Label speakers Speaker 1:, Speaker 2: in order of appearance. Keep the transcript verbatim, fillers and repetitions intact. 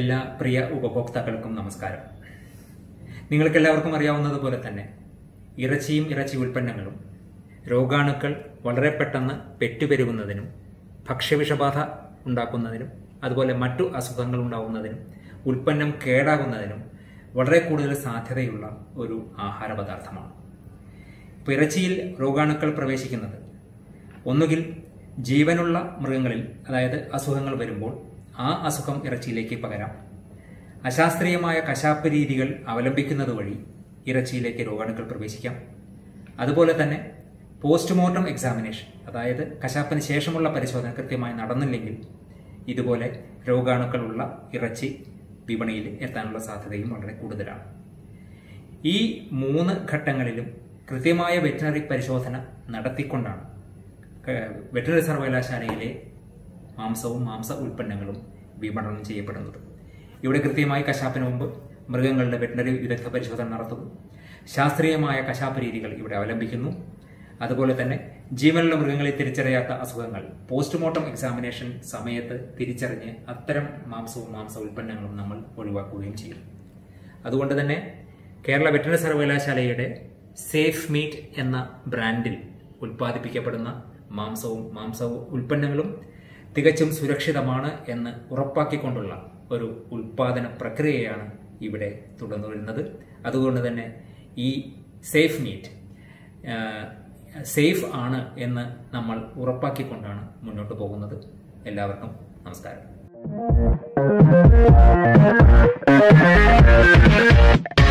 Speaker 1: എല്ലാ പ്രിയ ഉപഭോക്താക്കൾക്കും നമസ്കാരം. നിങ്ങൾക്കെല്ലാവർക്കും അറിയാവുന്നതുപോലെ തന്നെ ഇറച്ചിയും ഇറച്ചി ഉൽപ്പന്നങ്ങളും രോഗാണുക്കൾ വളരെ പെട്ടെന്ന് പെറ്റുപെരുകുന്നതിനും ഭക്ഷ്യവിഷബാധ ഉണ്ടാക്കുന്നതിനും അതുപോലെ മറ്റു അസുഖങ്ങൾ ഉണ്ടാകുന്നതിനും ഉൽപ്പന്നം കേടാകുന്നതിനും വളരെ കൂടുതൽ സാധ്യതയുള്ള ഒരു ആഹാര പദാർത്ഥമാണ്. ഇപ്പോൾ ഇറച്ചിയിൽ രോഗാണുക്കൾ പ്രവേശിക്കുന്നത് ഒന്നുകിൽ ജീവനുള്ള മൃഗങ്ങളിൽ, അതായത് അസുഖങ്ങൾ വരുമ്പോൾ ആ അസുഖം ഇറച്ചിയിലേക്ക് പകരാം. അശാസ്ത്രീയമായ കശാപ്പ് രീതികൾ അവലംബിക്കുന്നത് വഴി ഇറച്ചിയിലേക്ക് രോഗാണുക്കൾ പ്രവേശിക്കാം. അതുപോലെ തന്നെ പോസ്റ്റ്മോർട്ടം എക്സാമിനേഷൻ, അതായത് കശാപ്പിന് ശേഷമുള്ള പരിശോധന കൃത്യമായി നടന്നില്ലെങ്കിൽ ഇതുപോലെ രോഗാണുക്കളുള്ള ഇറച്ചി വിപണിയിൽ എത്താനുള്ള സാധ്യതയും വളരെ കൂടുതലാണ്. ഈ മൂന്ന് ഘട്ടങ്ങളിലും കൃത്യമായ വെറ്റിനറി പരിശോധന നടത്തിക്കൊണ്ടാണ് വെറ്റിനറി സർവകലാശാലയിലെ മാംസവും മാംസ ഉൽപ്പന്നങ്ങളും വിപണനം ചെയ്യപ്പെടുന്നത്. ഇവിടെ കൃത്യമായി കശാപ്പിന് മുമ്പ് മൃഗങ്ങളുടെ വെറ്റിനറി വിദഗ്ധ പരിശോധന നടത്തുന്നു. ശാസ്ത്രീയമായ കശാപ്പ് രീതികൾ ഇവിടെ അവലംബിക്കുന്നു. അതുപോലെ തന്നെ ജീവനുള്ള മൃഗങ്ങളെ തിരിച്ചറിയാത്ത അസുഖങ്ങൾ പോസ്റ്റ്മോർട്ടം എക്സാമിനേഷൻ സമയത്ത് തിരിച്ചറിഞ്ഞ് അത്തരം മാംസവും മാംസ ഉൽപ്പന്നങ്ങളും നമ്മൾ ഒഴിവാക്കുകയും ചെയ്യും. അതുകൊണ്ട് തന്നെ കേരള വെറ്റിനറി സർവകലാശാലയുടെ സേഫ് മീറ്റ് എന്ന ബ്രാൻഡിൽ ഉൽപ്പാദിപ്പിക്കപ്പെടുന്ന മാംസവും മാംസ ഉൽപ്പന്നങ്ങളും തികച്ചും സുരക്ഷിതമാണ് എന്ന് ഉറപ്പാക്കിക്കൊണ്ടുള്ള ഒരു ഉൽപാദന പ്രക്രിയയാണ് ഇവിടെ തുടർന്നു വരുന്നത്. അതുകൊണ്ട് തന്നെ ഈ സേഫ് മീറ്റ് സേഫ് ആണ് എന്ന് നമ്മൾ ഉറപ്പാക്കിക്കൊണ്ടാണ് മുന്നോട്ട് പോകുന്നത്. എല്ലാവർക്കും നമസ്കാരം.